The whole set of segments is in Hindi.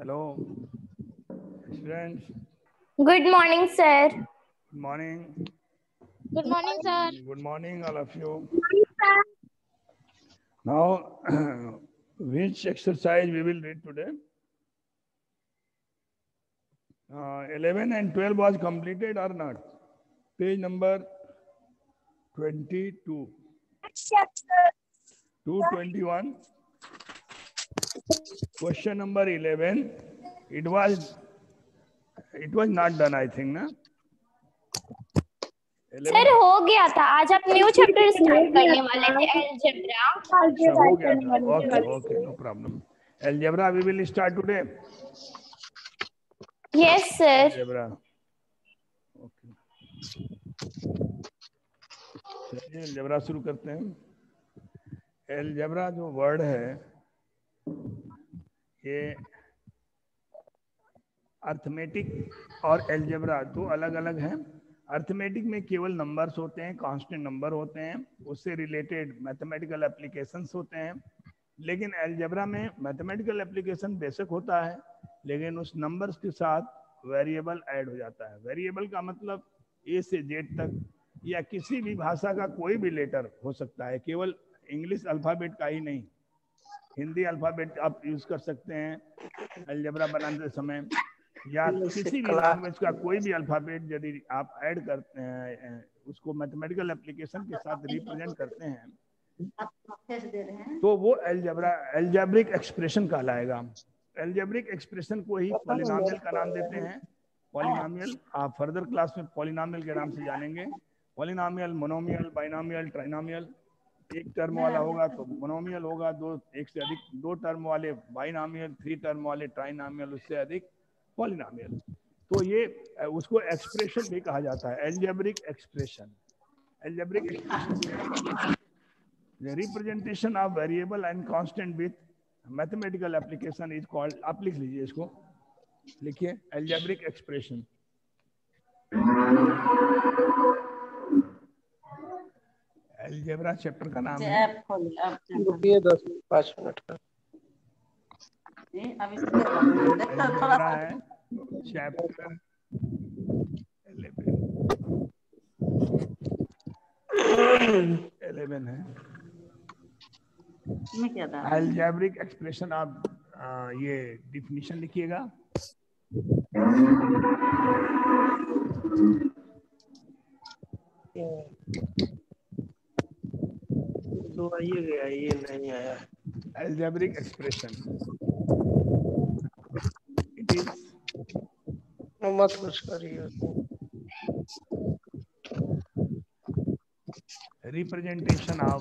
Hello, students. Good morning, sir. Good morning. Good morning, sir. Good morning, all of you. Now, which exercise we will read today? 11 and 12 was completed or not? Page number 22. 221. Question number 11. It was not done, I think, na? Sir हो गया था. आज आप न्यू चैप्टर स्टार्ट करने वाले थे अलजेब्रा. अच्छा हो गया था. Okay, no problem. Algebra we will start today. Yes, sir. Algebra. Okay. चलिए अलजेब्रा शुरू करते हैं. अलजेब्रा जो वर्ड है ये अर्थमेटिक और अलजेब्रा दो अलग अलग हैं. अर्थमेटिक में केवल नंबर्स होते हैं, कांस्टेंट नंबर होते हैं, उससे रिलेटेड मैथमेटिकल एप्लीकेशंस होते हैं. लेकिन अलजेब्रा में मैथमेटिकल एप्लीकेशन बेसिक होता है, लेकिन उस नंबर्स के साथ वेरिएबल ऐड हो जाता है. वेरिएबल का मतलब ए से जेड तक या किसी भी भाषा का कोई भी लेटर हो सकता है, केवल इंग्लिश अल्फाबेट का ही नहीं. हिंदी अल्फाबेट आप यूज कर सकते हैं अलजेब्रा बनाते समय, या किसी भी लैंग्वेज का कोई भी अल्फाबेट यदि आप ऐड करते हैं, उसको मैथमेटिकल एप्लीकेशन के साथ रिप्रेजेंट करते हैं, तो वो एल्जेब्रिक एक्सप्रेशन कहलाएगा. एल्जेब्रिक एक्सप्रेशन को ही पॉलिनोमियल का नाम देते हैं. पॉलिनोमियल आप फर्दर क्लास में पॉलिनोमियल के नाम से जानेंगे. Polynomial, monomial, binomial, trinomial. एक टर्म वाला होगा तो मोनोमियल होगा, एक से अधिक दो टर्म वाले बाइनोमियल, 3 टर्म वाले ट्राइनोमियल, उससे अधिक पॉलिनोमियल. तो ये उसको एक्सप्रेशन भी कहा जाता है, algebraic expression. Algebraic expression the representation of variable and constant with mathematical application is called. आप लिख लीजिए इसको, लिखिए algebraic expression. अलजेब्रा चैप्टर का नाम है. रुकिए 5 मिनट का. अलजेब्रा है चैप्टर 11 है. अलजेब्रिक एक्सप्रेशन आप ये डिफिनीशन लिखिएगा. तो आइए गया, ये नहीं आया. अलजेब्रिक एक्सप्रेशन इट इज मत कुछ करिए. Representation of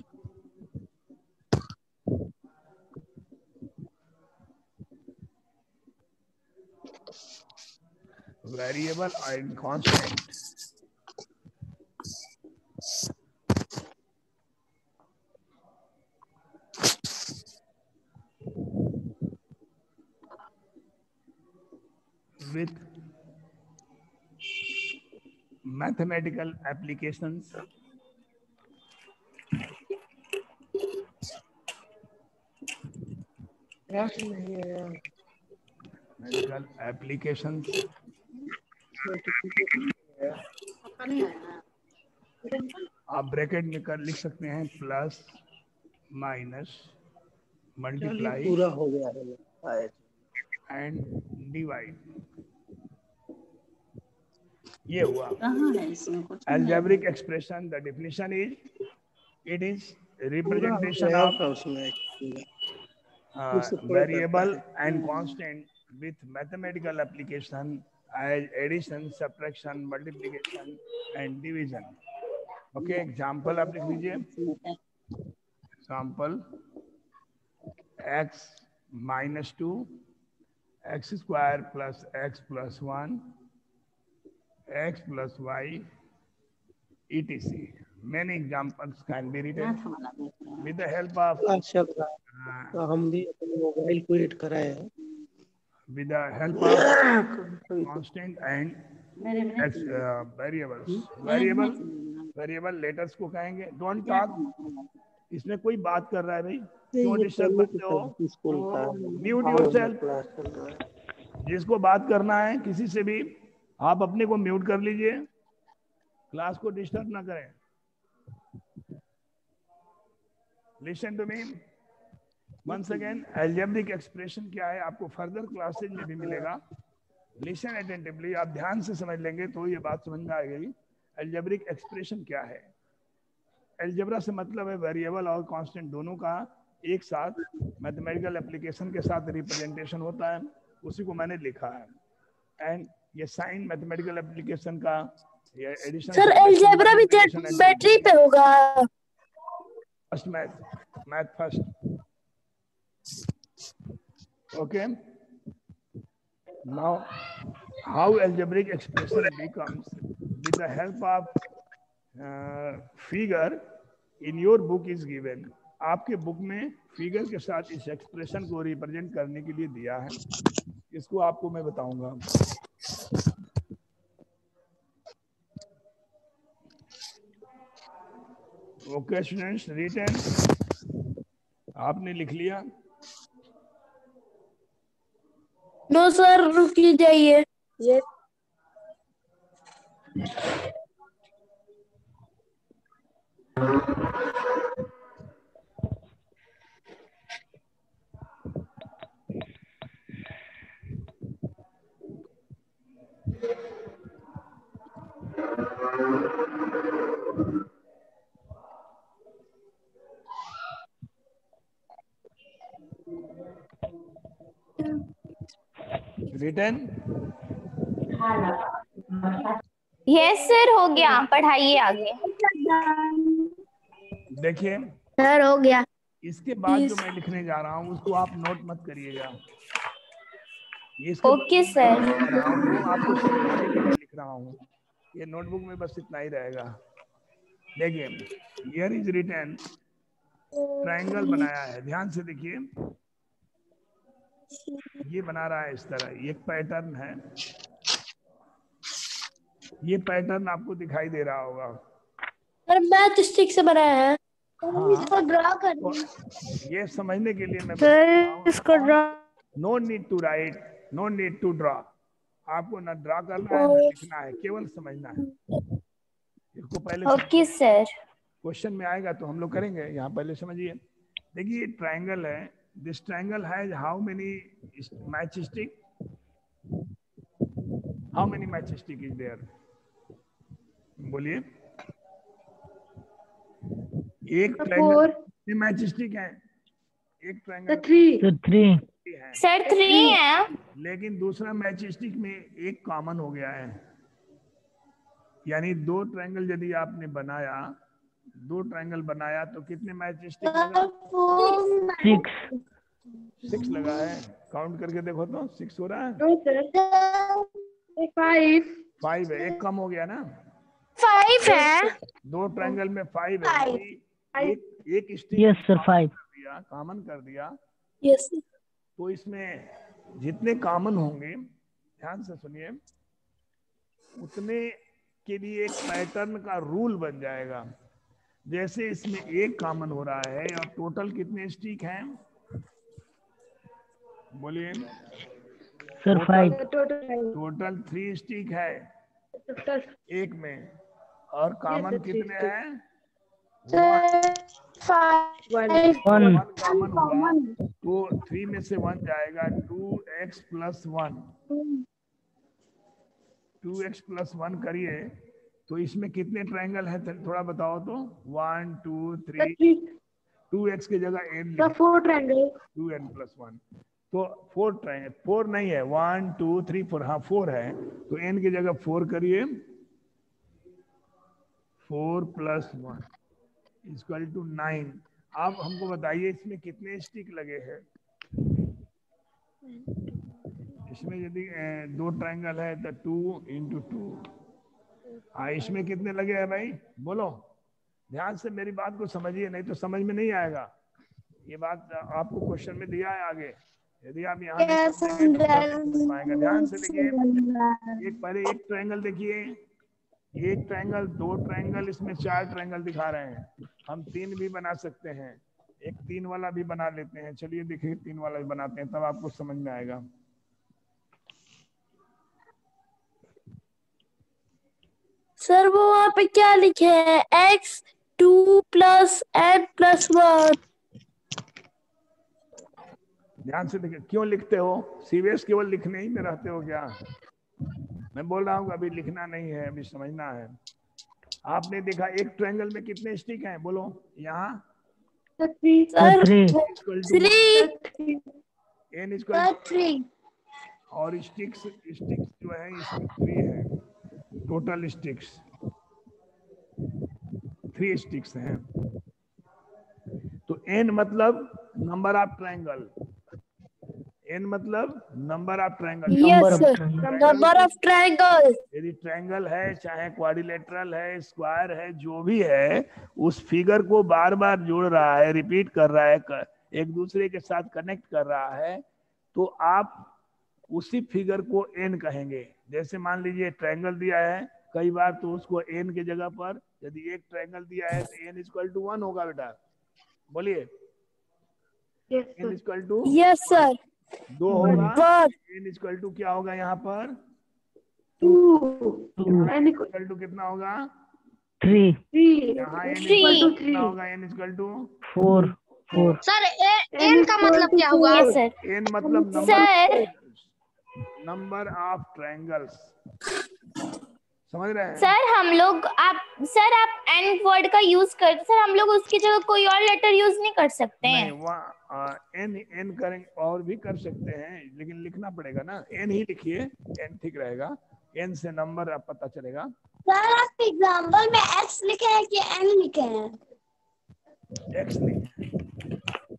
variable and constant with mathematical applications mathematical applications आप ब्रैकेट में कर लिख सकते हैं प्लस माइनस मल्टीप्लाई पूरा हो गया है एंड डिवाइड. ये हुआ algebraic expression. The definition is it is representation of variable and constant with mathematical application as addition, subtraction, multiplication and division. Okay, example आप लिख लीजिए. Example x minus 2, x square plus x plus 1, x plus y, etc. Many examples can be written with the help of अच्छा तो हम भी अपने मोबाइल को एड कराए हैं with the help of constant and variables. Variable letters को कहेंगे. Don't talk. इसमें कोई बात कर रहा है भाई, क्यों डिस्टर्ब करते हो? Mute yourself. जिसको बात करना है किसी से भी, आप अपने को म्यूट कर लीजिए, क्लास को डिस्टर्ब ना करें। Listen to me once again. Algebraic expression क्या है आपको फर्दर क्लासेज में भी मिलेगा। लिसन अटेंटिवली, आप ध्यान से समझ लेंगे तो ये बात समझ में आएगी। अलजेब्रिक एक्सप्रेशन क्या है? अलजेब्रा से मतलब है वेरिएबल और कांस्टेंट दोनों का एक साथ मैथमेटिकल एप्लीकेशन के साथ रिप्रेजेंटेशन होता है, उसी को मैंने लिखा है। एंड ये साइन मैथमेटिकल एप्लीकेशन का ये एडिशन। सर अलजेब्रा भी बैटरी पे होगा? First math first. Okay, now how algebraic expression becomes with the help of figure in your book is given। आपके बुक में फिगर के साथ इस एक्सप्रेशन को रिप्रेजेंट करने के लिए दिया है, इसको आपको मैं बताऊंगा। ओके स्टूडेंट्स, रिटन आपने लिख लिया? नो सर, रुकिए जाइए। ये रिटन? यस सर, हो गया। पढ़ाइए आगे। देखिए सर हो गया। इसके बाद जो मैं लिखने जा रहा हूँ उसको आप नोट मत करिएगा। Okay sir. वो आपको समझाने के लिए लिख रहा हूँ, ये नोटबुक में बस इतना ही रहेगा। देखिए हियर इज रिटन, ट्रायंगल बनाया है, ध्यान से देखिए। ये बना रहा है इस तरह, ये पैटर्न है, ये पैटर्न आपको दिखाई दे रहा होगा। सर मैथ स्टिक से बनाया है। हाँ, इसको ड्रा कर तो ये समझने के लिए मैं सर, इसको draw. No need to write, no need to draw. आपको ना ड्रा करना है ना लिखना है, केवल समझना है इसको। पहले ओके सर। क्वेश्चन में आएगा तो हम लोग करेंगे, यहाँ पहले समझिए। देखिए ट्रायंगल है, this triangle has how many match stick? How many match stick is there? बोलिए। एक ट्रायंगल में मैच स्टिक है, एक ट्रायंगल 3 है सर 3 है, लेकिन दूसरा मैच स्टिक में एक कॉमन हो गया है। यानी दो ट्रायंगल यदि आपने बनाया, दो ट्रायंगल बनाया तो कितने मैच स्टिक लगा? 6 लगा है। काउंट करके देखो तो 6 हो रहा है? 5 है, एक कम हो गया ना? 5 है। दो ट्रायंगल में 5 है, एक स्टिक यस सर 5 कॉमन कर दिया। यस। तो इसमें जितने कॉमन होंगे, ध्यान से सुनिए, उतने के लिए एक पैटर्न का रूल बन जाएगा। जैसे इसमें एक कॉमन हो रहा है और टोटल कितने स्टिक हैं? बोलिए सर 5 टोटल 3 स्टिक है एक में, और कॉमन कितने हैं? 1 कॉमन हुआ तो 3 में से 1 जाएगा, 2x + 1। 2x + 1 करिए तो इसमें कितने ट्रायंगल है थोड़ा बताओ तो? 1 2 3। 2x की जगह n लिखो, 4 ट्रायंगल। 2n + 1 तो 4 ट्रायंगल। 4 नहीं है, 1 2 3 4, हाँ 4 है तो n की जगह 4 करिए। 4 + 1 = 9। आप हमको बताइए इसमें कितने स्टिक लगे हैं? इसमें यदि दो ट्रायंगल है तो 2 × 2। हाँ, इसमें कितने लगे हैं भाई? बोलो, ध्यान से मेरी बात को समझिए, नहीं तो समझ में नहीं आएगा। ये बात आपको क्वेश्चन में दिया है आगे, यदि आप यहाँ नहीं समझेंगे तो नहीं समझ पाएंगे। ध्यान से देखिए, एक पहले एक ट्रायंगल देखिए, एक ट्रायंगल, दो ट्रायंगल, इसमें 4 ट्रायंगल दिखा रहे हैं। हम 3 भी बना सकते हैं, एक 3 वाला भी बना लेते हैं। चलिए देखिए 3 वाला भी बनाते हैं, तब आपको समझ में आएगा। सर वो वहाँ पे क्या लिखे है? x2 + n+1। ध्यान से देखिए, क्यों लिखते हो? सीवीएस केवल लिखने ही में रहते हो क्या? मैं बोल रहा हूँ अभी लिखना नहीं है, अभी समझना है। आपने देखा एक ट्रायंगल में कितने स्टिक हैं? बोलो यहाँ। Sir equal to 3। n equal 3। और स्टिक्स जो है इसमें 3 है। टोटल स्टिक्स 3 स्टिक्स हैं। तो n मतलब नंबर ऑफ ट्रायंगल, n मतलब number of triangle. Yes sir, number of triangle. यदि ट्रायंगल है, चाहे क्वाड्रिलेटरल है, स्क्वायर है, जो भी है, उस फिगर को बार बार जोड़ रहा है, रिपीट कर रहा है, एक दूसरे के साथ कनेक्ट कर रहा है, तो आप उसी फिगर को n कहेंगे। जैसे मान लीजिए ट्रायंगल दिया है कई बार, तो उसको n के जगह पर यदि एक ट्रायंगल दिया है तो n इक्वल टू 1 होगा बेटा। बोलिए n equal to yes sir. 2 होगा। n इक्वल टू क्या होगा यहाँ पर? 2। n इक्वल टू कितना होगा? 3। यहाँ n इक्वल टू कितना होगा? n equal to 4। Sir N का मतलब क्या हुआ? Yes sir. n मतलब सर नंबर ऑफ ट्रायंगल्स। समझ रहे हैं? सर आप एन वर्ड का यूज करते, सर हम लोग उसकी जगह कोई और लेटर यूज नहीं कर सकते हैं? नहीं, वहाँ n करेंगे और भी कर सकते हैं, लेकिन लिखना पड़ेगा ना। n ही लिखिए, n ठीक रहेगा। n से नंबर आप पता चलेगा। सर आप एग्जाम्पल में x लिखे हैं कि n लिखे हैं? x नहीं,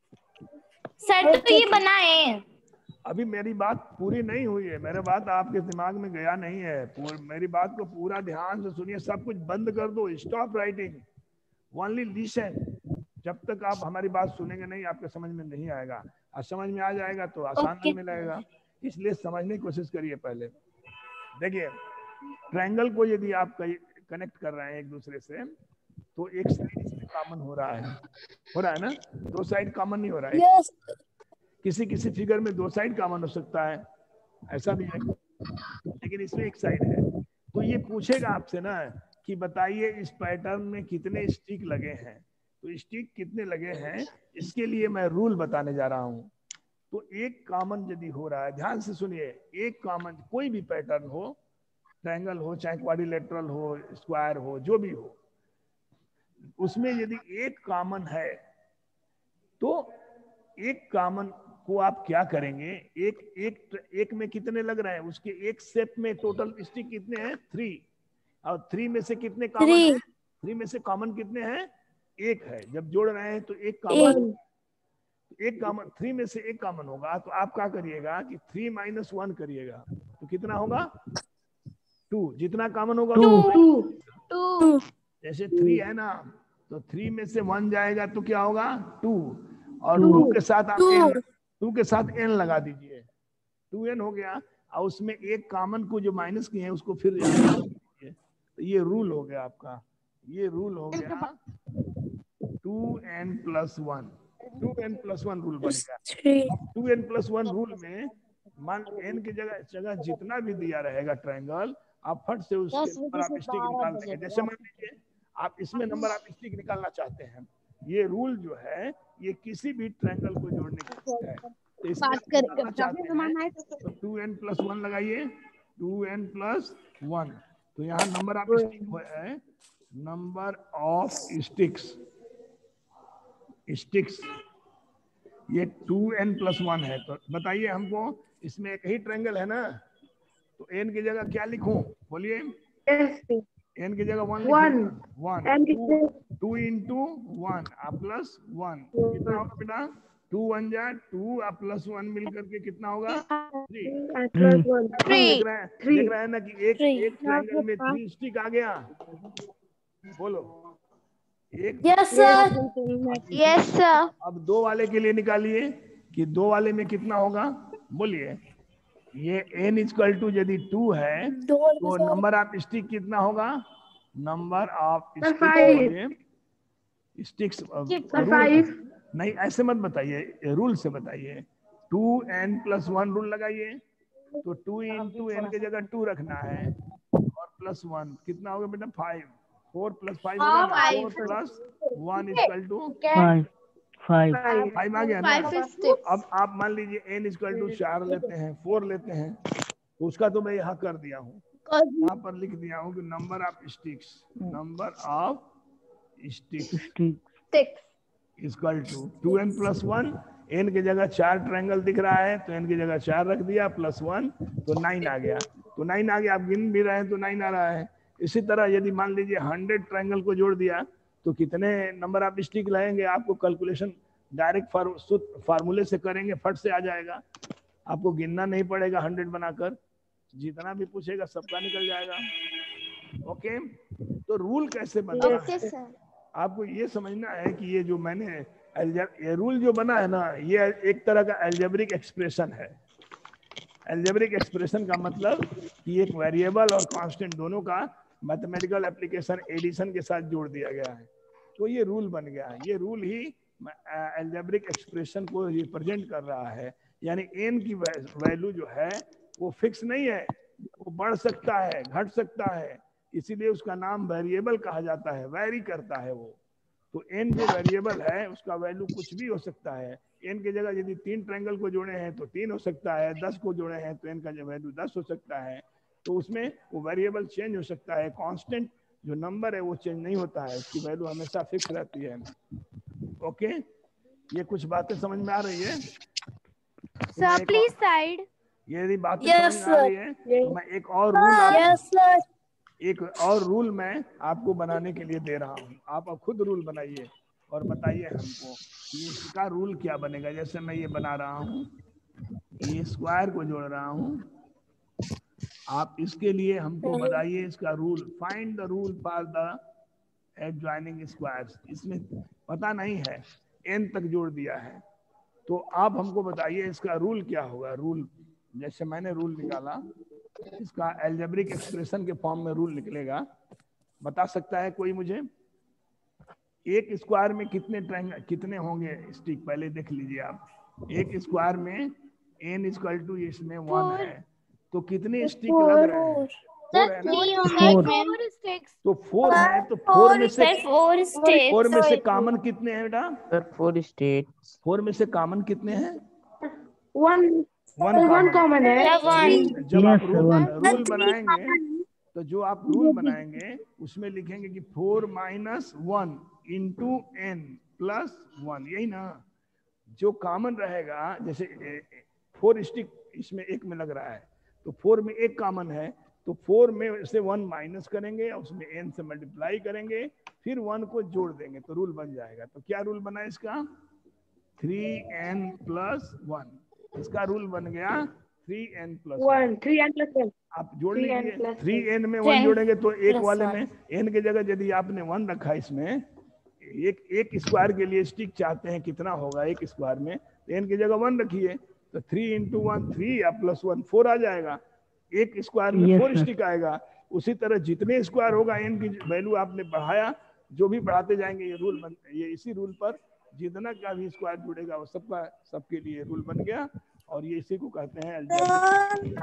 सर तो ये बनाए। अभी मेरी बात पूरी नहीं हुई है, मेरी बात आपके दिमाग में गया नहीं है। मेरी बात को पूरा ध्यान से सुनिए, सब कुछ बंद कर दो, स्टॉप राइटिंग, ओनली लिसन। जब तक आप हमारी बात सुनेंगे नहीं, आपके समझ में नहीं आएगा। और समझ में आ जाएगा तो आसान लगने लगेगा, इसलिए समझने की कोशिश करिए। पहले देखिए, ट्रायंगल को यदि आप कनेक्ट कर रहे हैं एक दूसरे से, तो एक साइड इसमें कॉमन हो रहा है ना? 2 साइड कॉमन नहीं हो रहा है। यस। किसी किसी फिगर में 2 साइड कॉमन हो सकता है, ऐसा भी है, लेकिन इसमें एक साइड है। तो ये पूछेगा आपसे ना कि बताइए इस पैटर्न में कितने स्टिक लगे हैं। तो स्टिक कितने लगे हैं, इसके लिए मैं रूल बताने जा रहा हूं। तो एक कॉमन यदि हो रहा है, ध्यान से सुनिए, एक कॉमन कोई भी पैटर्न हो, ट्रायंगल हो, चाहे क्वाड्रिलेटरल हो, स्क्वायर हो, जो भी हो, उसमें यदि एक कॉमन है, तो एक कॉमन को आप क्या करेंगे? एक में कितने लग रहे हैं, उसके एक शेप में टोटल स्टिक कितने हैं? 3। और 3 में से कितने कॉमन है? 3 में से कॉमन कितने हैं? 1 है। जब जोड़ रहे हैं तो एक कॉमन, 3 में से एक कॉमन होगा, तो आप क्या करिएगा कि 3 - 1 करिएगा, तो कितना होगा? 2। जितना कॉमन होगा 2। जैसे 3 है ना, तो 3 में से 1 जाएगा तो क्या होगा? 2। और 2 के साथ आप n लगा दीजिए, 2n हो गया। और उसमें एक कॉमन को जो माइनस किए हैं उसको फिर तो ये रूल हो गया आपका, ये रूल हो गया 2n+1। 2n+1 रूल बन गया। 2n+1 रूल में मान n की जगह जितना भी दिया रहेगा ट्रायंगल, आप फट से उसके नंबर आप स्टिक निकाल देंगे। जैसे मान लीजिए आप इसमें नंबर आप स्टिक निकालना चाहते हैं, ये रूल जो है ये किसी भी ट्रायंगल को जोड़ने के लिए है। तो इसमें निकालना चाहते हैं तो 2n+1 लगाइए, 2n+1। तो यहाँ नंबर ऑफ स्टिक है, नंबर ऑफ स्टिक्स ये 2n+1 है। तो बताइए हमको, इसमें एक ही ट्रायंगल है ना, तो n की जगह क्या लिखूं? बोलिए। n की जगह 1 लिखूं। 2 × 1 प्लस 1 कितना होगा बेटा? 2 1 जा 2 प्लस 1 मिलकर के कितना होगा? 3। देख रहे हैं ना कि एक ट्रायंगल में 3 स्टिक आ गया। बोलो एक। Yes sir. अब 2 वाले के लिए निकालिए कि 2 वाले में कितना होगा। बोलिए। ये n = यदि 2 है तो नंबर ऑफ स्टिक कितना होगा? Number of Sir, 5. Sticks. Sir, 5. नहीं ऐसे मत बताइए, रूल से बताइए। 2n+1 रूल लगाइए। तो 2 इंटू एन के जगह 2 रखना है और +1 कितना होगा बेटा 5। 4 + 5 होगा ना, 4 + 1 इक्वल टू 5 5 5 आ गया ना। 5 is 6. अब आप मान लीजिए n इक्वल टू 4 लेते हैं, 4 लेते हैं, तो उसका तो मैं यहाँ कर दिया हूँ, यहाँ पर लिख दिया हूँ कि number of sticks equal to 2n+1। n की जगह 4 ट्रायंगल दिख रहा है तो n की जगह 4 रख दिया, +1 तो 9 आ गया। तो 9 आ गया, आप गिन भी रहे हैं तो 9 आ रहा है। इसी तरह यदि मान लीजिए 100 ट्रायंगल को जोड़ दिया तो कितने नंबर ऑफ स्टिक रहेंगे, आपको कैलकुलेशन डायरेक्ट फार्मूले से करेंगे, फट से आ जाएगा, आपको गिनना नहीं पड़ेगा। 100 बनाकर जितना भी पूछेगा सबका निकल जाएगा। ओके, तो रूल कैसे बनता है आपको ये समझना है कि ये जो मैंने ये रूल जो बना है ना, ये एक तरह का अलजेब्रिक एक्सप्रेशन है। अलजेब्रिक एक्सप्रेशन का मतलब कि एक वेरिएबल और कांस्टेंट दोनों का मैथमेटिकल एप्लीकेशन एडिशन के साथ जोड़ दिया गया है, तो ये रूल बन गया है। ये रूल ही अलजेब्रिक एक्सप्रेशन को रिप्रेजेंट कर रहा है। यानी n की वैल्यू जो है वो फिक्स नहीं है, वो बढ़ सकता है, घट सकता है, इसीलिए उसका नाम वेरिएबल कहा जाता है, वैरी करता है वो। तो n जो वेरिएबल है उसका वैल्यू कुछ भी हो सकता है। n की जगह यदि 3 ट्रायंगल को जोड़े हैं तो 3 हो सकता है, 10 को जोड़े हैं तो n का जो वैल्यू 10 हो सकता है। तो उसमें वो वेरिएबल चेंज हो सकता है, कांस्टेंट जो नंबर है वो चेंज नहीं होता है, उसकी वैल्यू हमेशा फिक्स रहती है। ओके, ये कुछ बातें समझ में आ रही है? Sir please side. यदि बातें Yes, समझ में आ रही है तो मैं एक और रूल एक और रूल मैं आपको बनाने के लिए दे रहा हूँ। आप अब खुद रूल बनाइए और बताइए हमको कि इसका रूल क्या बनेगा। जैसे मैं ये बना रहा हूँ, ये स्क्वायर को जोड़ रहा हूँ, आप इसके लिए हमको बताइए इसका rule. Find the rule for the adjoining squares. इसमें पता नहीं है, n तक जोड़ दिया है, तो आप हमको बताइए इसका रूल क्या होगा। रूल जैसे मैंने रूल निकाला, इसका अलजेब्रिक एक्सप्रेशन के फॉर्म में रूल निकलेगा। बता सकता है कोई मुझे? एक स्क्वायर में कितने होंगे स्टिक, पहले देख लीजिए आप। एक स्क्वायर में n इक्वल टू इसमें 1 है, तो कितने स्टिक लग रहे हैं? 4 है ना? तो 4 है, तो 4 में से कॉमन कितने हैं बेटा? Sir 4 states. 4 में से कॉमन कितने हैं? 1 कॉमन है। जब आप रूल बनाएंगे तो जो आप रूल बनाएंगे उसमें लिखेंगे कि 4 - 1 इंटू n प्लस 1, यही ना। जो कॉमन रहेगा, जैसे 4 स्टिक इसमें एक में लग रहा है, तो 4 में एक कॉमन है, तो 4 में से 1 माइनस करेंगे और उसमें n से मल्टीप्लाई करेंगे, फिर 1 को जोड़ देंगे तो रूल बन जाएगा। तो क्या रूल बना इसका? 3n+1। इसका रूल बन गया 3n+1। आप जोड़ लीजिए, 3n में 1 जोड़ेंगे तो एक वाले में n की जगह यदि आपने 1 रखा, इसमें एक स्क्वायर के लिए स्टिक चाहते हैं कितना होगा एक स्क्वायर में, तो n की जगह 1 रखिए, तो 3 × 1 3 या +1 4 आ जाएगा। एक स्क्वायर में 4 स्टिक आएगा। उसी तरह जितने स्क्वायर होगा n की वैल्यू आपने बढ़ाया, जो भी बढ़ाते जाएंगे ये रूल ये इसी रूल पर जितना का भी स्क्वायर जुड़ेगा वो सबके लिए रूल बन गया, और ये इसी को कहते हैं अलजेब्रिक।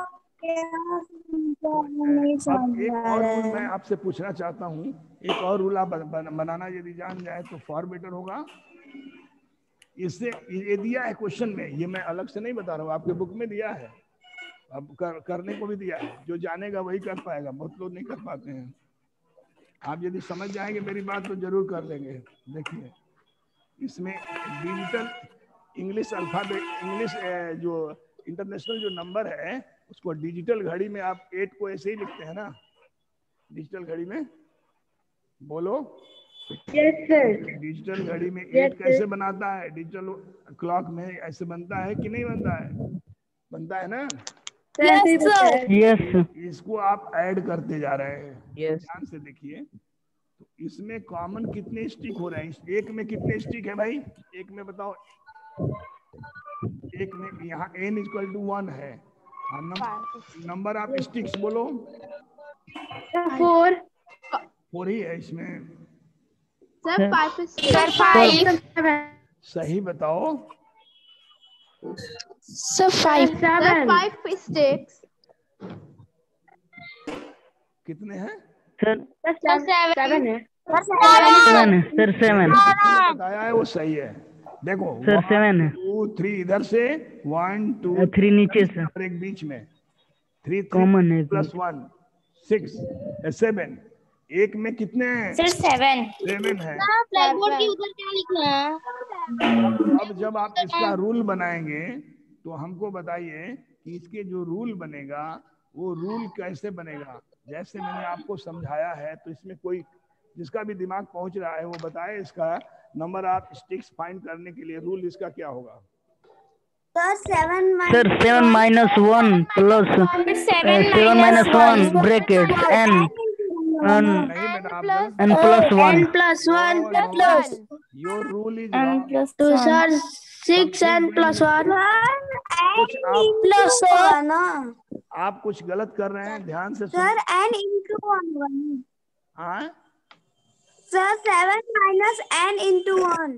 अब एक और रूल मैं आपसे पूछना चाहता हूँ, एक और रूल आप बनाना यदि जान जाए तो फॉर बेटर होगा। इससे ये दिया है क्वेश्चन में, ये मैं अलग से नहीं बता रहा हूँ, आपके बुक में दिया है, अब करने को भी दिया है। जो जानेगा वही कर पाएगा, बहुत लोग नहीं कर पाते हैं। आप यदि समझ जाएंगे मेरी बात तो जरूर कर लेंगे। देखिए इसमें डिजिटल इंग्लिश अल्फाबेट, इंग्लिश जो इंटरनेशनल जो नंबर है उसको डिजिटल घड़ी में आप 8 को ऐसे ही लिखते हैं ना, डिजिटल घड़ी में बोलो। Yes sir. डिजिटल घड़ी में 8 कैसे बनाता है? डिजिटल क्लॉक में ऐसे बनता है कि नहीं बनता है? बनता है ना? Yes sir. इसको आप ऐड करते जा रहे हैं। यस। ध्यान से देखिए, तो इसमें कॉमन कितने स्टिक हो रहे हैं? एक में कितने स्टिक है भाई? एक में बताओ। एक में यहाँ n = 1 है, नंबर ऑफ स्टिक्स बोलो। 4। 4 ही है इसमें। सर 5 सर 5 सही बताओ। सर 5 7 5 sticks कितने हैं? सर 7 है। 7 7 सर 7 मैंने बताया है वो सही है। देखो सर 7 है 2 3 इधर से 1 2 3 नीचे से और एक बीच में 3 कॉमन है प्लस 1 6 7। एक में कितने हैं? सर 7 7 है। ब्लैक बोर्ड के ऊपर क्या लिखना है? अब जब आप इसका रूल बनाएंगे तो हमको बताइए कि इसके जो रूल बनेगा वो रूल कैसे बनेगा। जैसे मैंने आपको समझाया है तो इसमें कोई जिसका भी दिमाग पहुंच रहा है वो बताए इसका नंबर ऑफ स्टिक्स फाइंड करने के लिए रूल इसका क्या होगा। Sir 7 sir 7 minus 1 plus 7 minus 1 bracket n नहीं बेटा आप गलत n plus 1 n plus 1 plus your rule is n wrong. plus तो 1 सर 6n प्लस 1 कुछ आप प्लस ना आप कुछ गलत कर रहे हैं, ध्यान से सर सुनिए। n इंटू 1 हाँ सर 7 माइनस n इंटू 1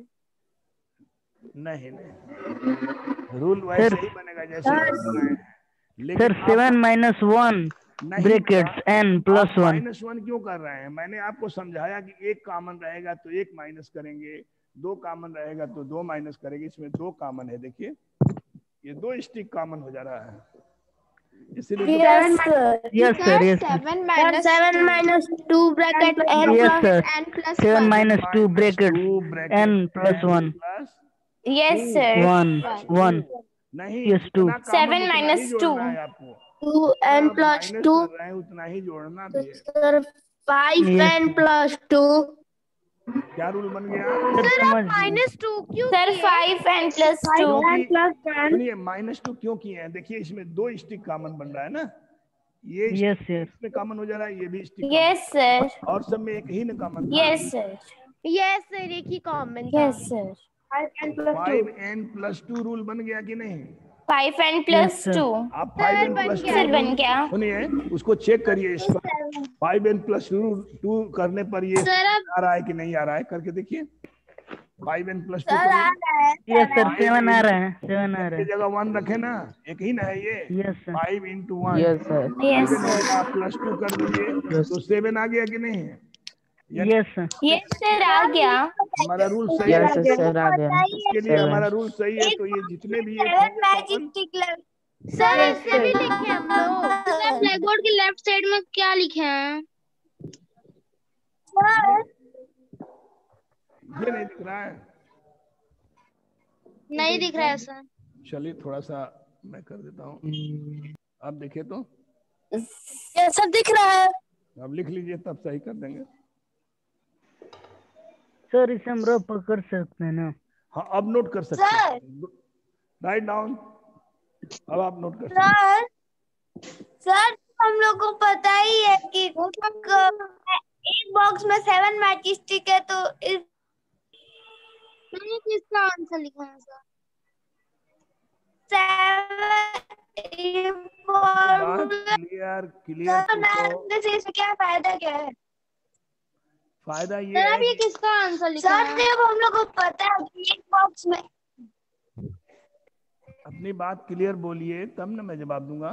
नहीं नहीं रूल वैसे ही बनेगा जैसे आप बनाए हैं। सर लेकिन 7 माइनस 1 नहीं ब्रैकेट्स n प्लस 1 -1 क्यों कर रहे हैं? मैंने आपको समझाया कि एक कॉमन रहेगा तो एक माइनस करेंगे, 2 कॉमन रहेगा तो 2 माइनस करेंगे। इसमें 2 कॉमन है, देखिए ये 2 स्टिक कॉमन हो जा रहा है, इसलिए yes sir yes sir yes 7 minus 2 bracket n yes sir n 7 minus 2 bracket n plus 1 plus yes sir 1 1 नहीं Yes, two. जितना common 7 उतना minus ही जोड़ना 2 है आपको। 2n आप प्लस minus 2 कर रहे हैं उतना ही जोड़ना भी है। सर 5n प्लस 2 क्या रूल बन गया? सर समझ -2 क्यों सर 5n plus 2 क्योंकि प्लस 10 सुनिए -2 क्यों किए हैं? देखिए इसमें 2 स्टिक कॉमन बन रहा है ना, ये यस stick सर इसमें कॉमन हो जा रहा है, ये भी स्टिक yes sir और सब में एक ही ना common. yes sir yes sir एक ही common yes sir 5n plus 2 rule बन गया कि नहीं? 5n plus sir. 2 आप 5n प्लस सर बन गया। सुनिए उसको चेक करिए इस पर 5n प्लस 2 करने पर ये आ रहा है कि नहीं आ रहा है, करके देखिए। 5n प्लस 2 यस सर 7 आ रहा है 7 आ रहा की है जगह 1 रखे ना, एक ही ना है ये। Yes sir 5 into 1 yes sir yes sir आप प्लस 2 कर दीजिए तो 7 आ गया कि नहीं? यस सर yes sir आ गया। हमारा रूल सही है। यस सर आ गया इसके लिए हमारा रूल सही है, तो ये जितने भी एक होंगे common, सर ऐसे भी लिखे हम लोग। सर ब्लैक बोर्ड के लेफ्ट साइड में क्या लिखे हैं? ये नहीं दिख रहा है। नहीं दिख रहा है सर। चलिए थोड़ा सा मैं कर देता हूँ, आप देखिए तो यस सर दिख रहा है आप लिख लीजिए तब सही कर देंगे। सर इसे हम रफ पकड़ सकते हैं ना? हाँ अब नोट कर सकते हैं, राइट डाउन। अब आप नोट कर सकते हैं। सर हम लोग को पता ही है कि एक बॉक्स में 7 मैच स्टिक है तो मैंने किसका आंसर लिखा है सर? 7 क्लियर क्लियर से इसमें क्या फायदा क्या है फायदा ये सर है अब ये कि किसका आंसर लिखा सर है? जब हम लोग को पता है कि एक बॉक्स में अपनी बात क्लियर बोलिए तब ना मैं जवाब दूंगा।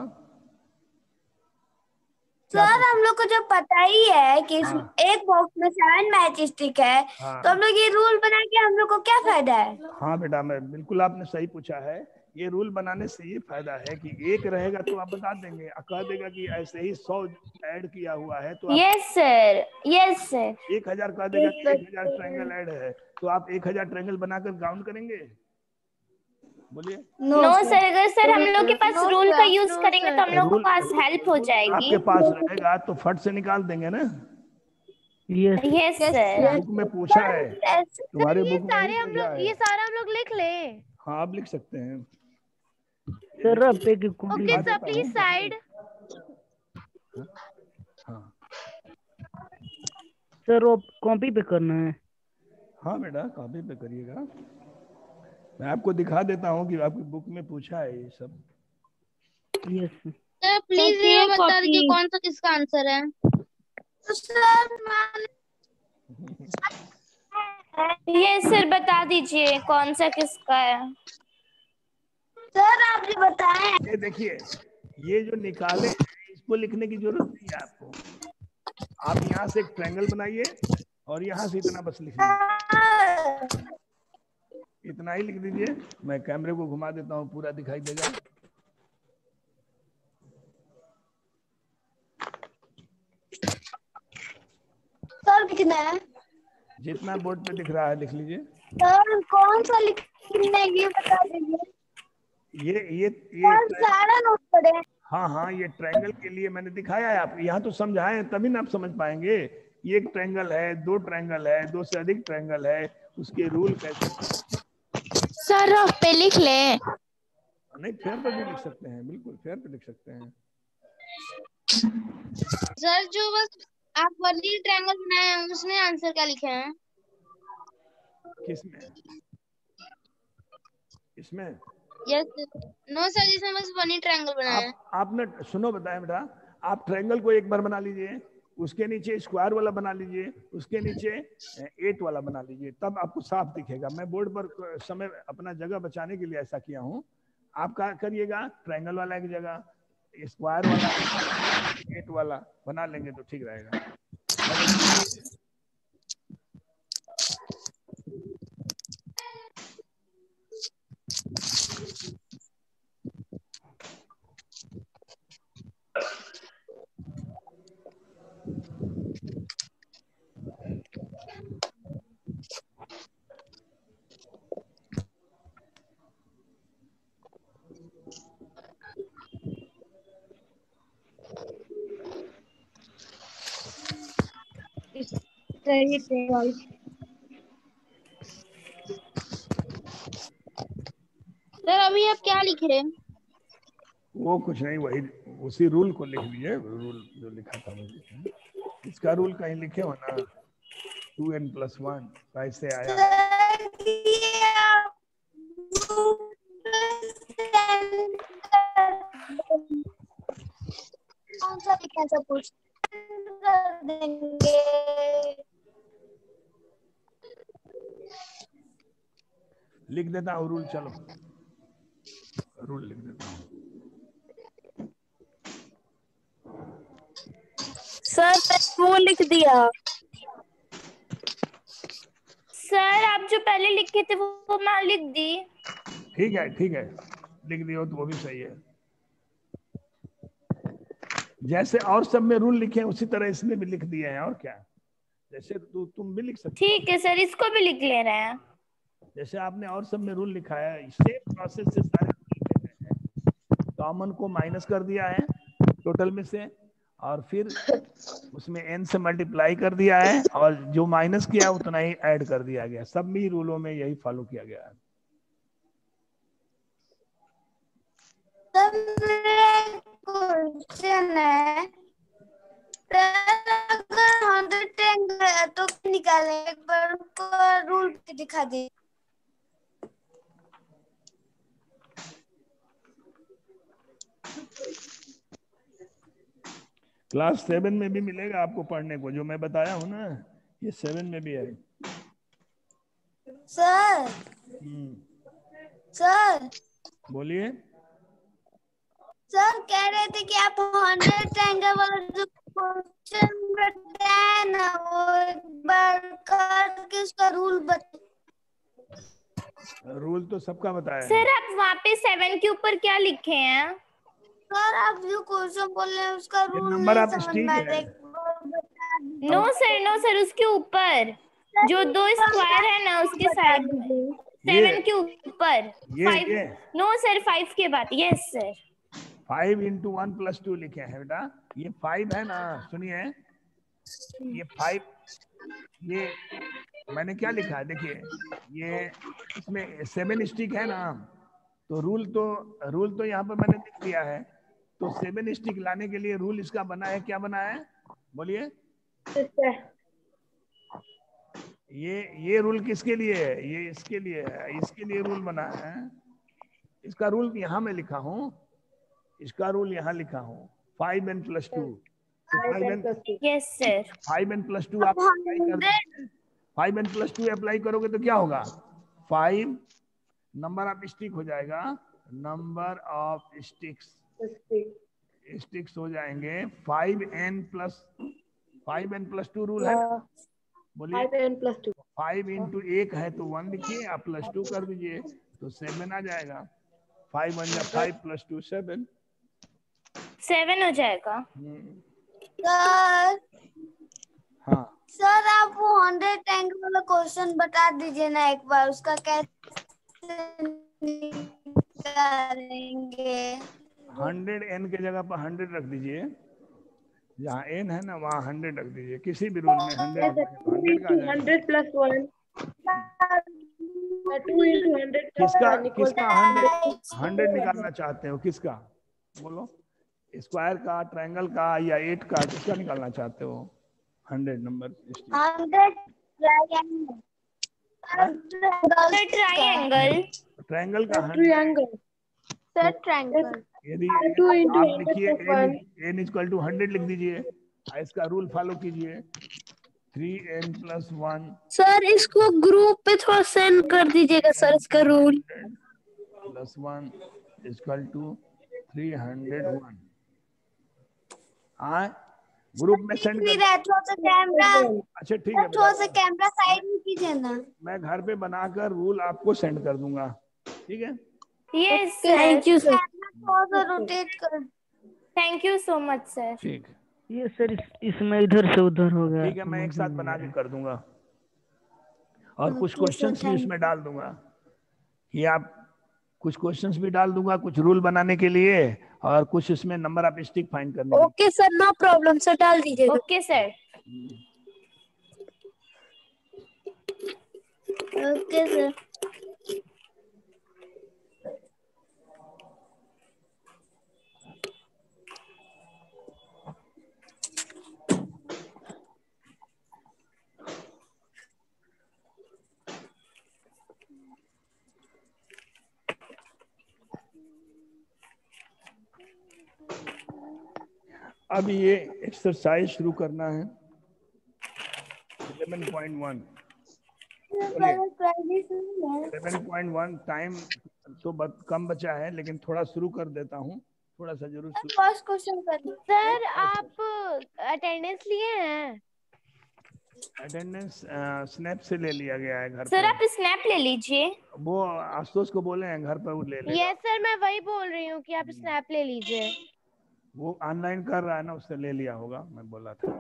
सर हम लोग को जब पता ही है कि हाँ। एक बॉक्स में 7 मैच स्टिक है हाँ। तो हम लोग ये रूल बना के हम लोग को क्या फायदा है? हाँ बेटा, मैं बिल्कुल आपने सही पूछा है। ये रूल बनाने से ये फायदा है कि एक रहेगा तो आप बता देंगे, कह देगा कि ऐसे ही 100 ऐड किया हुआ है तो आप yes sir yes sir 1000 कह देगा कि 1000 ट्रायंगल ऐड है तो आप 1000 ट्रायंगल बनाकर काउंट करेंगे। बोलिए। नो सर अगर सर हम लोग के पास रूल का यूज करेंगे तो हम लोग के रूल पास हेल्प हो जाएगी। आपके पास रहेगा तो फट से निकाल देंगे ना। यस yes sir बुक में पूछा है, तुम्हारे बुक में सारे ही हम पूछा लोग है। ये सारा हम लोग लिख ले। हाँ आप लिख सकते हैं। सर रफ पे की copy okay sir please side. हाँ सर वो कॉपी पे करना है। हाँ बेटा कॉपी पे करिएगा, मैं आपको दिखा देता हूँ कि आपकी बुक में पूछा है ये सब। यस सर प्लीज ये बता दीजिए कौन सा किसका आंसर है? तो सर ये सर बता दीजिए कौन सा किसका है। सर आप ये बताएं। ये देखिए, ये जो निकाले हैं, इसको लिखने की जरूरत नहीं है आपको। आप यहाँ से एक ट्रायंगल बनाइए और यहाँ से इतना बस लिख लीजिए, इतना ही लिख दीजिए। मैं कैमरे को घुमा देता हूँ, पूरा दिखाई देगा। सर कितना है? जितना बोर्ड पे दिख रहा है लिख लीजिए। सर कौन सा लिखने की बता दीजिए। ये सर सारा नोट पढ़े। हाँ हाँ, ये ट्रायंगल के लिए मैंने दिखाया है। आप यहाँ तो समझाए तभी ना आप समझ पाएंगे। ये एक ट्रायंगल है, दो ट्रायंगल है, दो से अधिक ट्रायंगल है, उसके रूल कैसे। सर पे लिख ले। नहीं, फेयर पे भी लिख सकते हैं, बिल्कुल फेयर पे लिख सकते हैं। सर जो बस आप वाली ट्रायंगल बनाए हैं उसमें आंसर क्या लिखे हैं? किसमें? इसमें? यस नो सर, जिसमें बस बनी ट्रायंगल बनाया है। आपने सुनो, बताया बेटा, आप ट्रायंगल को एक बार बना लीजिए, उसके नीचे स्क्वायर वाला बना लीजिए, उसके नीचे 8 वाला बना लीजिए, तब आपको साफ दिखेगा। मैं बोर्ड पर समय अपना जगह बचाने के लिए ऐसा किया हूँ। आप क्या करिएगा, ट्रायंगल वाला एक जगह, स्क्वायर वाला 8 वाला बना लेंगे तो ठीक रहेगा। सर अभी आप क्या लिख रहे हैं? वो कुछ नहीं, वही उसी रूल को लिख लीजिए, रूल जो लिखा था वो लिखे। इसका रूल कहीं लिखे हो ना, 2n+1 कैसे आया। कौन सा लिखा सब कुछ कर देंगे। लिख देता हूँ रूल, चलो रूल लिख देता हूँ। सर वो लिख दिया। सर आप जो पहले लिखे थे वो मैं लिख दी। ठीक है ठीक है, लिख दियो तो वो भी सही है। जैसे और सब में रूल लिखे हैं उसी तरह इसमें भी लिख दिए हैं, और क्या। जैसे तुम भी लिख सकते ठीक है सर, इसको भी लिख ले रहे हैं। जैसे आपने और सब में रूल लिखा है, सेम प्रोसेस से सारे रूल लिखे गए हैं। कॉमन को माइनस कर दिया है टोटल में से, और फिर उसमें n से मल्टीप्लाई कर दिया है, और जो माइनस किया उतना ही ऐड कर दिया गया। सब भी रूलों में यही फॉलो किया गया है। क्वेश्चन है, अगर 110 है तो निकालें, एक बार उनको रूल दिखा दे। क्लास 7 में भी मिलेगा आपको पढ़ने को, जो मैं बताया हूँ ना, ये 7 में भी है। सर सर बोलिए। सर कह रहे थे कि आप 100 ट्रायंगल वाला जो क्वेश्चन बताया ना, वो एक बार करके उसका रूल रूल तो सबका बताया है। सर आप वहाँ पे 7 के ऊपर क्या लिखे हैं? सर आप जो क्वेश्चन बोल रहे हैं उसका रूल नंबर नहीं ऑफ समझ स्टिक में आ है। रहा है, एक बार बता दीजिए। नो सर उसके ऊपर जो 2 स्क्वायर है ना उसके साइड में, 7 के ऊपर। ये नो सर 5 के बाद। यस सर 5 × 1 + 2 लिखे हैं बेटा। ये 5 है ना, सुनिए, ये 5, ये मैंने क्या लिखा है देखिए, ये इसमें 7 स्टिक है ना, तो रूल तो यहाँ पर मैंने लिख दिया है। तो 7 स्टिक लाने के लिए रूल इसका बना है, क्या बना है बोलिए। ये रूल किसके लिए है? ये इसके लिए है, इसके लिए रूल बना है। इसका रूल यहाँ मैं लिखा हूँ, इसका रूल यहाँ लिखा हूँ, 5n + 2। Yes sir. 5n+2 आप अप्लाई कर दीजिए। 5n+2 अप्लाई करोगे तो क्या होगा? 5 नंबर ऑफ स्टिक हो जाएगा, नंबर ऑफ स्टिक्स हो जाएंगे 5n+2 रूल है ना? बोलिए 5n+2 5 × 1 है तो 1 लिखिए, आप +2 कर दीजिए तो 7 आ जाएगा। 5 1 जा 5 + 2 7 7 हो जाएगा। सर हाँ सर आप वो 100 एंगल वाला क्वेश्चन बता दीजिए ना एक बार, उसका कैसे करेंगे? 100n के जगह पर 100 रख दीजिए, जहाँ n है ना वहाँ 100 रख दीजिए, किसी भी रूल में 100 100 का आ जाएगा। 100 + 1 2 × 100 किसका 1 = किसका 100 निकालना चाहते हो? किसका बोलो, स्क्वायर का, ट्रायंगल का या 8 का, किसका निकालना चाहते हो 100 नंबर? 100 ट्रायंगल ट्रायंगल का 100। ट्रायंगल सर ट्रायंगल यदि 2 × आप 100 लिखिए + 1 n = 100 लिख दीजिए, इसका रूल फॉलो कीजिए 3n + 1 सर इसको ग्रुप पे थोड़ा सेंड कर दीजिएगा सर, इसका रूल। + 1 = 301। हाँ ग्रुप में सेंड कर। थोड़ा सा कैमरा, अच्छा ठीक है, थोड़ा सा कैमरा साइड में कीजिए ना। मैं घर पे बनाकर रूल आपको सेंड कर दूंगा, ठीक है? Yes thank you sir. थोड़ा सा रोटेट कर। Thank you so much sir. ठीक ये सर इसमें इधर से उधर हो गया। ठीक है, मैं एक साथ बना के कर दूंगा और कुछ Okay, क्वेश्चंस sir, भी thank उसमें डाल दूंगा। ये आप कुछ क्वेश्चंस भी डाल दूंगा, कुछ रूल बनाने के लिए और कुछ इसमें नंबर ऑफ स्टिक फाइंड करने के लिए। Okay sir, no problem sir, डाल दीजिएगा। Okay sir. Okay sir. अब ये एक्सरसाइज शुरू करना है 11.1। 11.1 टाइम तो कम बचा है, लेकिन थोड़ा शुरू कर देता हूँ, थोड़ा सा जरूर शुरू। फर्स्ट क्वेश्चन कर सर आप अटेंडेंस लिए हैं? अटेंडेंस स्नैप से ले लिया गया है घर सर पे। आप स्नैप ले लीजिए। वो आशुतोष को बोले हैं घर पर, वो ले लेगा। यस सर, मैं वही बोल रही हूँ कि आप स्नैप ले लीजिए। वो ऑनलाइन कर रहा है ना, उससे ले लिया होगा, मैं बोला था।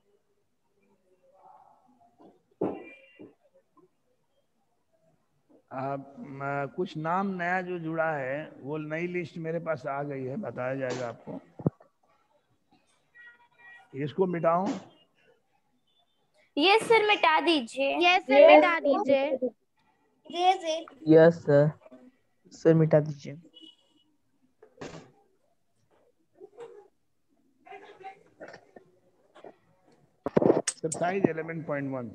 कुछ नाम नया जो जुड़ा है वो नई लिस्ट मेरे पास आ गई है, बताया जाएगा आपको। इसको मिटाऊं? यस सर मिटा दीजिए। यस सर, मिटा दीजिए। यस सर, सर मिटा दीजिए। Exercise 11.1।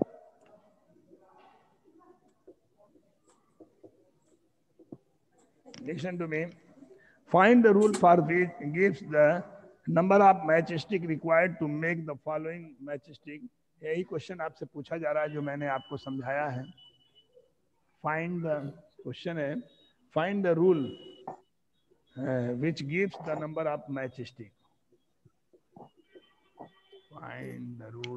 Listen to me. Find the rule for which gives the number of matchstick required to make the following matchstick. यही क्वेश्चन आपसे पूछा जा रहा है जो मैंने आपको समझाया है। Find the क्वेश्चन है, find the rule which gives the number of matchstick. Find the rule.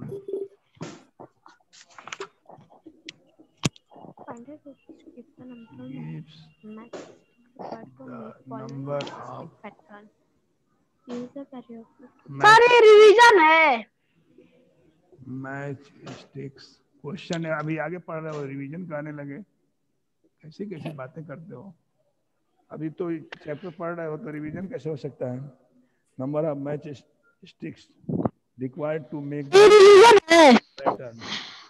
Gives number of सारे रिवीजन है। Matchsticks. क्वेश्चन है, अभी आगे पढ़ रहे हो, रिवीजन करने लगे, कैसी कैसी बातें करते हो। अभी तो चैप्टर पढ़ रहे हो तो रिवीजन कैसे हो सकता है? Number of matchsticks required to make revision है पैटर्न।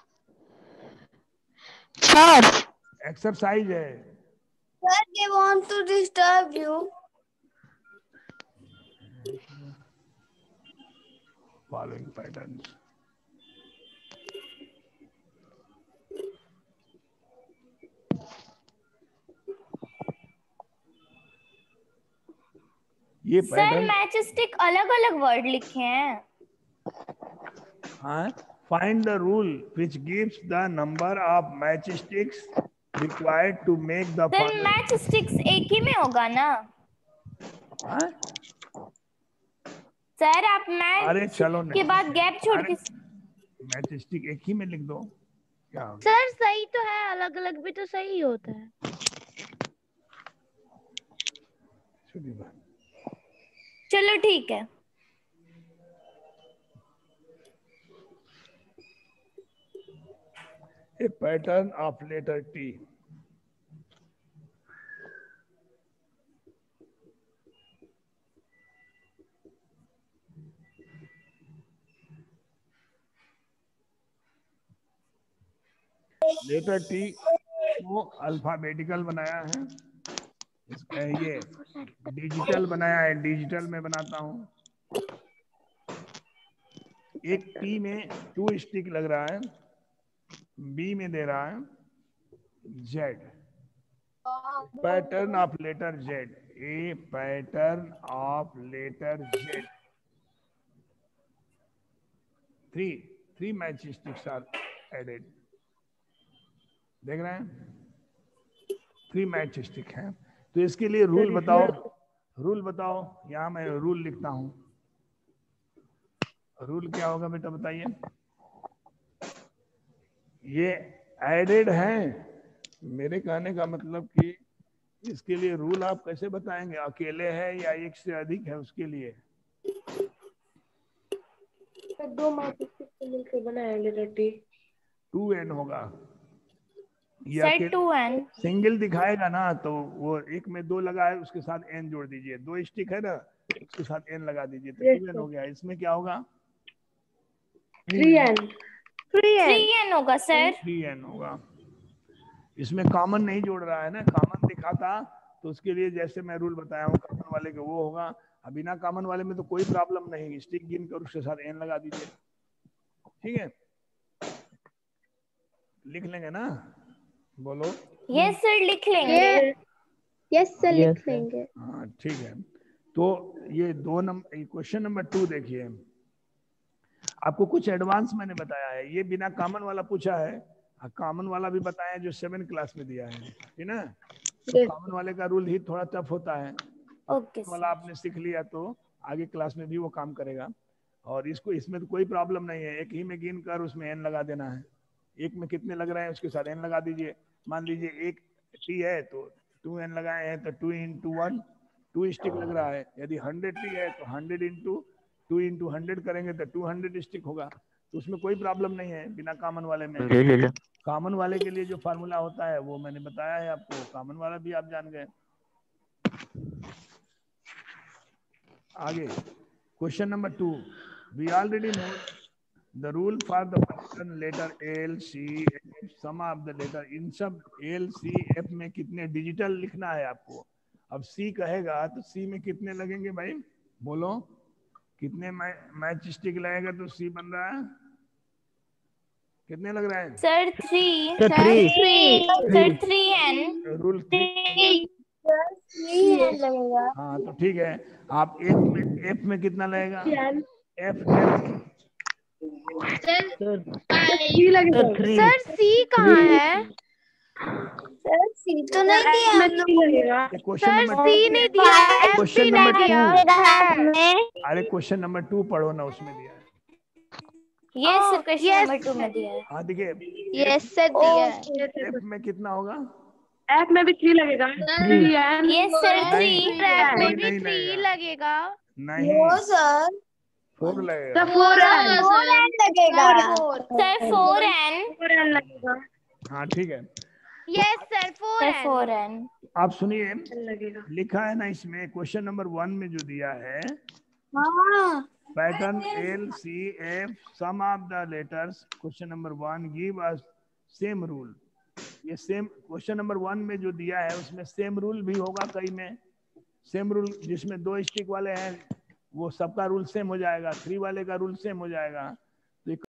सर। एक्सरसाइज है। Sir, they want to disturb you. Following patterns. ये सर पैटर्न मैच स्टिक अलग अलग वर्ड लिखे हैं। हाँ, find the rule which gives the number of matchsticks required to make the sir matchsticks एक ही में होगा ना? हाँ? सर आप मैच अरे चलो के बाद गैप छोड़ के मैचस्टिक एक ही में लिख दो, क्या होगा? सर सही तो है, अलग अलग भी तो सही होता है। चलो ठीक है। A pattern of letter T. Letter T को अल्फाबेटिकल बनाया है, ये डिजिटल बनाया है, डिजिटल में बनाता हूं। एक टी में 2 स्टिक लग रहा है, बी में दे रहा है Z, pattern of letter Z, a pattern of letter Z, 3 matchsticks are added. देख रहे हैं 3 मैच स्टिक हैं। तो इसके लिए रूल बताओ, रूल बताओ। यहां मैं रूल लिखता हूं। रूल क्या होगा बेटा बताइए? ये एडेड है, मेरे कहने का मतलब कि इसके लिए रूल आप कैसे बताएंगे? अकेले है या एक से अधिक है उसके लिए? 2 मैच स्टिक मिलकर बनाया लेटर टी। 2n होगा। सर 2n सिंगल दिखाएगा ना, तो वो एक में 2 लगा है, उसके साथ n जोड़ दीजिए। 2 स्टिक है ना, उसके साथ n लगा दीजिए, तो 2n हो गया। इसमें क्या होगा? 3n होगा सर। 3n होगा। इसमें कॉमन नहीं जोड़ रहा है ना, कॉमन दिखाता तो उसके लिए जैसे मैं रूल बताया हूँ कॉमन वाले के वो होगा। अब बिना कॉमन वाले में तो कोई प्रॉब्लम नहीं, स्टिक गिन कर उसके साथ n लगा दीजिए। ठीक है, लिख लेंगे ना? बोलो। यस सर लिख लेंगे। यस सर लिख लेंगे। हाँ ठीक है। तो ये 2 नंबर, क्वेश्चन नंबर 2 देखिए, आपको कुछ एडवांस मैंने बताया है। ये बिना कॉमन वाला पूछा है, कॉमन वाला भी बताया जो 7 क्लास में दिया है, ठीक ना? तो कॉमन वाले का रूल ही थोड़ा टफ होता है। ओके वाला आपने सीख लिया तो आगे क्लास में भी वो काम करेगा। और इसको, इसमें तो कोई प्रॉब्लम नहीं है, एक ही में गिन कर उसमें n लगा देना है। एक में कितने लग रहे हैं उसके साथ n लगा दीजिए। मान लीजिए एक टी है तो 2n लगाए हैं, तो 2 into 1 2 स्टिक लग रहा है। यदि 100 टी है तो 100 into 2 into 100 करेंगे तो 200 स्टिक होगा। तो उसमें कोई प्रॉब्लम नहीं है बिना कॉमन वाले में। कॉमन वाले के लिए जो फार्मूला होता है वो मैंने बताया है आपको, कॉमन वाला भी आप जान गए। आगे question number 2, we already know the rule for the pattern letter L, C, F, sum of the letter। इन सब L, C, F में कितने डिजिटल लिखना है आपको। अब C कहेगा तो C में कितने लगेंगे भाई? बोलो कितने मैच स्टिक लगेगा तो C बन रहा है? कितने लग रहा है सर? 3 3 3n रूल 3n लगेगा। हाँ तो ठीक है। आप F में कितना लगेगा? F सर सी कहाँ है? सर सी तो नहीं दिया हम लोग। क्वेश्चन नंबर सी नहीं दिया है, क्वेश्चन नहीं नंबर दिया। अरे क्वेश्चन नंबर 2 पढ़ो ना, उसमें दिया है। यस सर क्वेश्चन नंबर 2 में दिया है। हाँ देखिए, यस सर दिया है। F में कितना होगा? एफ में भी 3 लगेगा। यस सर 3 एफ में भी नहीं 3 लगेगा। नहीं सर 4 लगेगा। 4n लगेगा। सर 4n लगेगा। हाँ ठीक है। Yes sir 4n। आप सुनिए, लगेगा। लिखा है ना इसमें क्वेश्चन नंबर 1 में जो दिया है, हाँ pattern L, C, F, sum of the letters, question number 1 give us same rule. ये सेम क्वेश्चन नंबर 1 में जो दिया है उसमें सेम रूल भी होगा, कई में सेम रूल, जिसमें 2 स्टिक वाले हैं वो सबका रूल सेम हो जाएगा, 3 वाले का रूल सेम हो जाएगा।